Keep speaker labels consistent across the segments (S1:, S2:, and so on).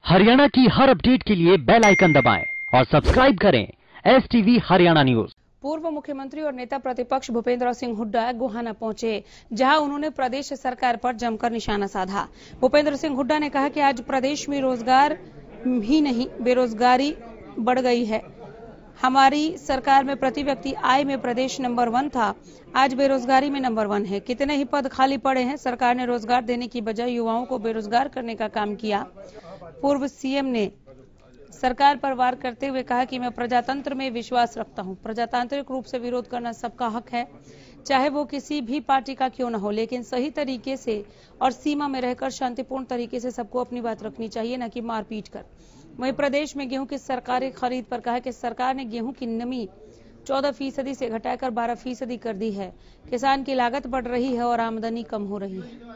S1: हरियाणा की हर अपडेट के लिए बेल आइकन दबाएं और सब्सक्राइब करें STV हरियाणा न्यूज।
S2: पूर्व मुख्यमंत्री और नेता प्रतिपक्ष भूपेंद्र सिंह हुड्डा गोहाना पहुंचे, जहां उन्होंने प्रदेश सरकार पर जमकर निशाना साधा। भूपेंद्र सिंह हुड्डा ने कहा कि आज प्रदेश में रोजगार ही नहीं बेरोजगारी बढ़ गई है। हमारी सरकार में प्रति व्यक्ति आय में प्रदेश नंबर 1 था, आज बेरोजगारी में नंबर 1 है। कितने ही पद खाली पड़े हैं, सरकार ने रोजगार देने की बजाय युवाओं को बेरोजगार करने का काम किया। पूर्व सीएम ने सरकार पर वार करते हुए कहा कि मैं प्रजातंत्र में विश्वास रखता हूं। प्रजातांत्रिक रूप से विरोध करना सबका हक है, चाहे वो किसी भी पार्टी का क्यों न हो, लेकिन सही तरीके से और सीमा में रहकर शांतिपूर्ण तरीके से सबको अपनी बात रखनी चाहिए, न कि मारपीट कर। वहीं प्रदेश में गेहूं की सरकारी खरीद पर कहा कि सरकार ने गेहूं की नमी 14% से घटाकर 12% कर दी है। किसान की लागत बढ़ रही है और आमदनी कम हो रही है।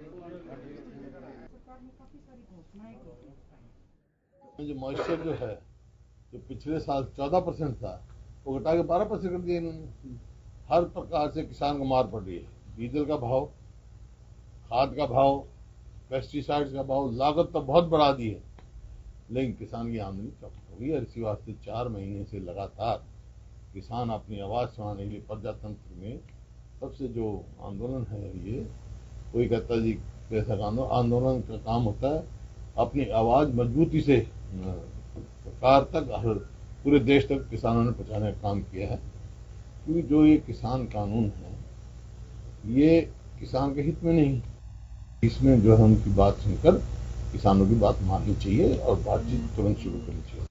S3: जो मॉइस्चर जो है, जो पिछले साल 14% था, वो घटा के 12% कर दिया इन्होंने। हर प्रकार से किसान को मार पड़ रही है। डीजल का भाव, खाद का भाव, पेस्टिसाइड्स का भाव, लागत तो बहुत बढ़ा दी है, लेकिन किसान की आमदनी कम हो गई है। इसी वास्ते 4 महीने से लगातार किसान अपनी आवाज सुनाने के लिए प्रजातंत्र में सबसे जो आंदोलन है, ये कोई कहता है जी कैसा आंदोलन का काम होता है, अपनी आवाज मजबूती से सरकार तक और पूरे देश तक किसानों ने पहुंचाने का काम किया है। क्योंकि जो ये किसान कानून है, ये किसान के हित में नहीं, इसमें जो है उनकी बात सुनकर किसानों की बात माननी चाहिए और बातचीत तुरंत शुरू करनी चाहिए।